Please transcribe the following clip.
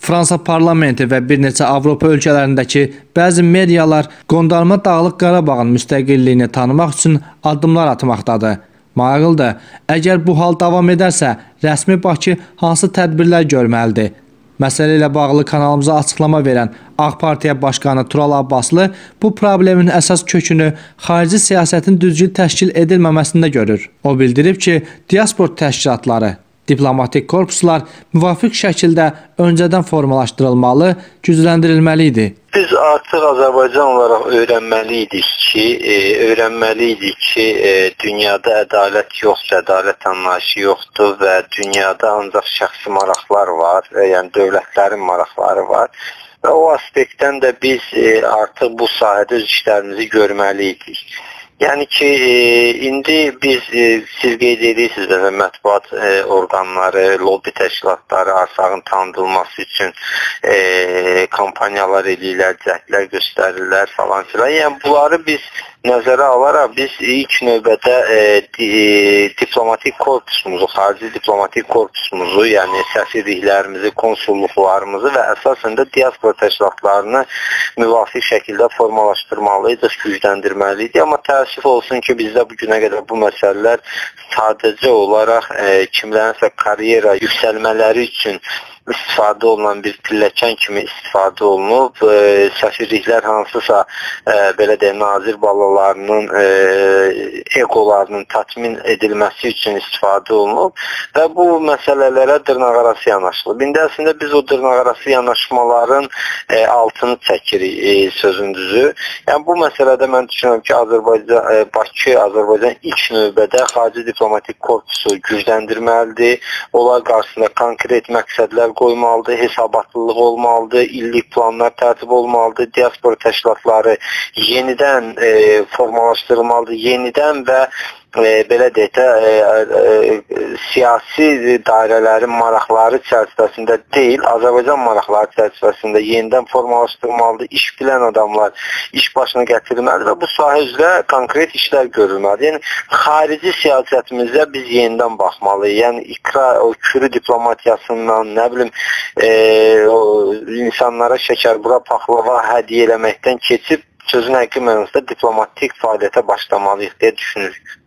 Fransa parlamenti və bir neçə Avropa ölkələrindəki bəzi medialar qondarma Dağlıq Qarabağın müstəqilliyini tanımaq üçün addımlar atmaqdadır. Maraqlıdır, əgər bu hal davam edərsə, rəsmi Bakı hansı tədbirlər görməlidir? Məsələ ilə bağlı kanalımıza açıqlama verən AK Partiya Başqanı Tural Abbaslı bu problemin əsas kökünü xarici siyasətin düzgün təşkil edilməməsində görür. O bildirib ki, diaspor təşkilatları, diplomatik korpuslar müvafiq şəkildə öncədən formalaşdırılmalı, gücləndirilməli idi. Biz artıq Azərbaycan olaraq öyrənməliydik ki, dünyada ədalət yoxdur, ədalət anlayışı yoxdur və dünyada ancaq şəxsi maraqlar var, yəni dövlətlərin maraqları var. Və o aspektdən də biz artıq bu sahədə öz işlərimizi görməliydik. Yəni ki, indi biz, siz qeyd edirsiniz və mətbuat orqanları, lobby təşkilatları Arsağın tanıdılması üçün kampanyalar eləyirlər, cəhdlər göstərirlər falan filan. Yəni bunları biz nəzərə alaraq biz ilk növbədə diplomatik korpusumuzu, xarici diplomatik korpusumuzu, yəni səfirliklərimizi, konsulluqlarımızı və əsasında diaspor təşkilatlarını müvafiq şəkildə formalaşdırmalıydıq, gücləndirməliydik. Amma təəssüf olsun ki, bizdə bu günə qədər bu məsələlər sadəcə olaraq kimlərinsə karyera yüksəlmələri üçün istifadə olunan bir pilləkən kimi istifadə olunub, səfirliklər hansısa belə deyək, nazir balalarının egolarının tatmin edilməsi üçün istifadə olunub və bu məsələlərə dırnaqarası yanaşılıb. İndi əslində biz o dırnaqarası yanaşmaların altını çəkirik sözün düzü. Yəni bu məsələdə mən düşünürəm ki, Bakı, Azərbaycan ilk növbədə xarici diplomatik korpusu gücləndirməlidir. Onlar qarşısında konkret məqsədlər qoymalıdır, hesabatlılıq olmalıdır, illik planlar tərtib olmalıdır, diaspora təşkilatları yenidən formalaşdırılmalıdır, yenidən və belə deyək də, siyasi dairələrin maraqları çərçivəsində deyil, Azərbaycan maraqları çərçivəsində yenidən formalaşdırılmalıdır, iş bilən adamlar iş başına gətirilməlidir və bu sahə üzrə konkret işlər görülməlidir. Yəni, xarici siyasətimizdə biz yenidən baxmalıyıq. Yəni, o kürü diplomatiyasından, nə bilim, insanlara şəkərbura paxlava hədiyyə eləməkdən keçib, sözün həqiqi mənasında diplomatik fəaliyyətə başlamalıyıq deyə düşünürük.